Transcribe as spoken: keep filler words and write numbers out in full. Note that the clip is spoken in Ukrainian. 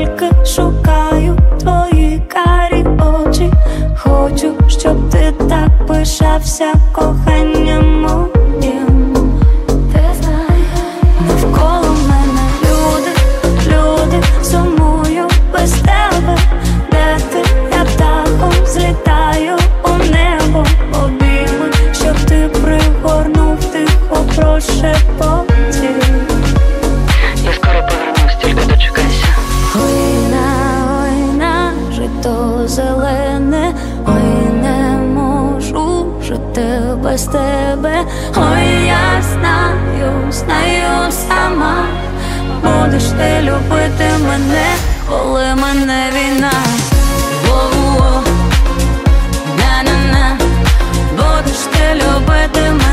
тільки шукаю твої карі очі. Хочу, щоб ти так пишався коханням моїм. Ти знаєш, навколо мене люди, люди, сумую без тебе. Де ти? Я птахом злітаю у небо. Обійми, щоб ти пригорнув тихо прошепотів. Я скоро повернусь, тільки дочекайся. Ой на, ой на, жито зелене. Ой, не можу жити без тебе. Ой, я знаю, знаю сама. Будеш ти любити мене, коли мене війна. Воу-воу, на-на-на. Будеш ти любити мене.